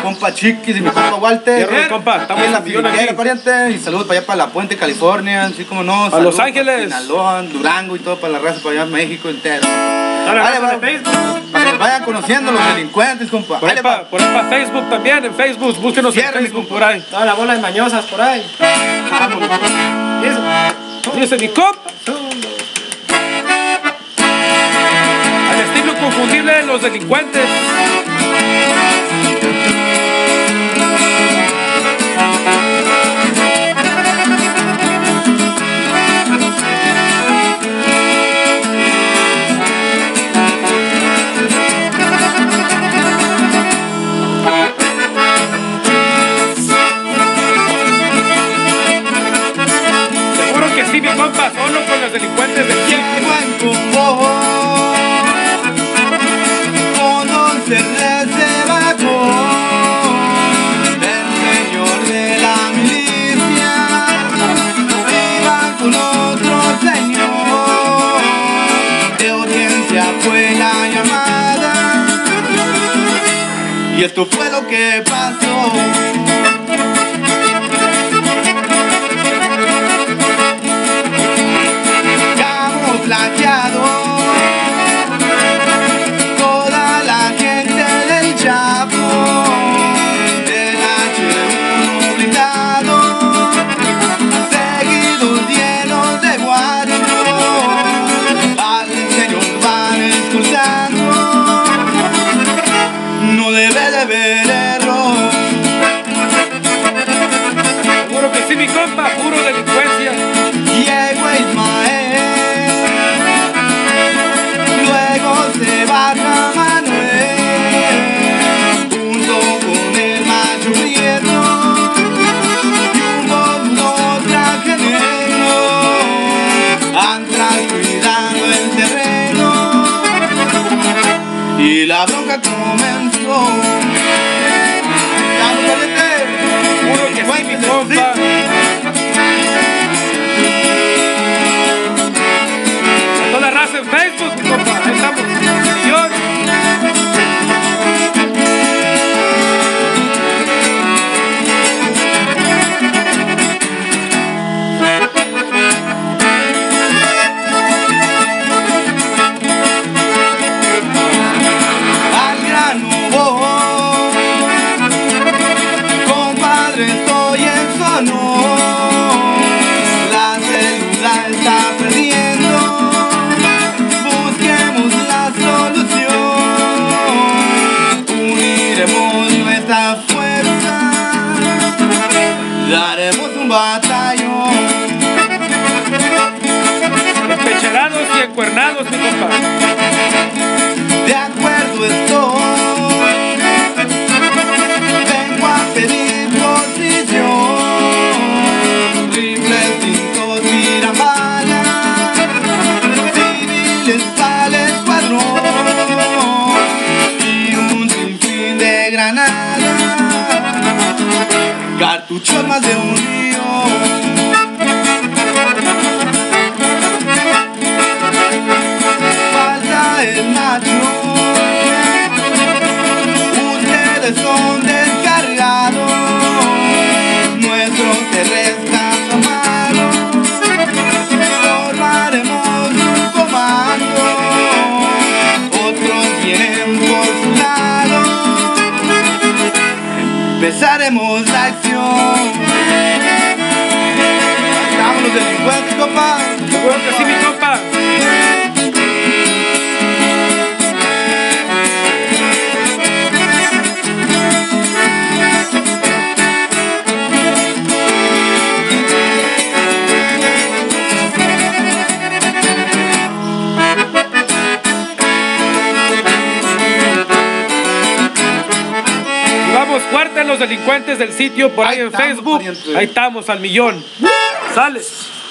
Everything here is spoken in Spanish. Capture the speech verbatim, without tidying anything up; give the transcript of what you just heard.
compa Chiquis y mi compa Walter. Bien, compa, estamos en la millón aquí. Figuera, pariente. Y saludos para allá, para La Puente, California, así como no. A saludos Los Ángeles. Para Sinaloa, Durango y todo, para la raza, para allá, México entero. Dale, Dale, raza de va. Facebook. Para que vayan conociendo los delincuentes, compa. Por ahí Dale, para va. por ahí pa Facebook también, en Facebook, búsquenos en Cierre, mi Facebook compa. por ahí. Toda la bola de mañosas por ahí. Vámonos. Y eso. Dice mi compa. Al estilo inconfundible de los delincuentes. Seguro que sí, mi compa, solo con los delincuentes del tiempo. Llego en convoy, conocerles de vagón, el señor de la milicia iba con otro señor, de audiencia fue la llamada, y esto fue lo que pasó. Plateado, toda la gente del Chapo, del hache uno blindado, seguidos llenos de guacho, al señor van expulsando, no debe de haber error. Seguro que sí, mi compa, puro delincuencia. Llegó Ismael, se baja Manuel, junto con el macho prieto y un boludo traje negro, atrás cuidando el terreno, y la bronca comenzó. Dale, pariente. Seguro que sí, mi compa. Toda la raza en Facebook, mi compa, ahí estamos. Millón. Al grano voy, compadre, estoy en su honor. La célula está perdiendo, busquemos la solución, uniremos nuestra fuerza, daremos un batallón. Empecherados y encuernados, mi compa. De acuerdo estoy, vengo a pedir posición, rifles, cinco tirabalas, civiles para el escuadrón y un sinfín de granadas, cartuchos más de un millón. Falta el macho, ustedes son descargados, nuestro terrestre tomado, formaremos un comando, otros vienen por su lado, empezaremos la acción. Estamos los delincuentes, compa. Seguro que sí, mi compa. Y vamos fuerte los delincuentes del sitio por ahí, Ahí en estamos, Facebook. pariente. Ahí estamos al millón. Sale.